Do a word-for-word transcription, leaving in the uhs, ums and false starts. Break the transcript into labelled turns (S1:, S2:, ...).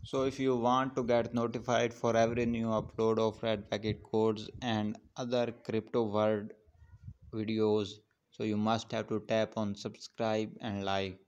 S1: So if you want to get notified for every new upload of red packet codes and other crypto world videos, so you must have to tap on subscribe and like.